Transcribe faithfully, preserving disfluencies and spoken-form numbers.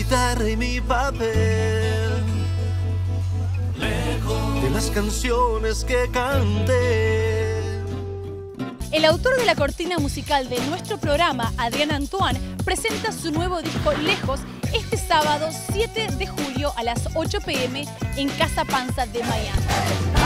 guitarra y mi papel, lejos de las canciones que canté. El autor de la cortina musical de nuestro programa, Adrián Antoine, presenta su nuevo disco Lejos este sábado siete de julio a las ocho p m en Casa Panza de Miami.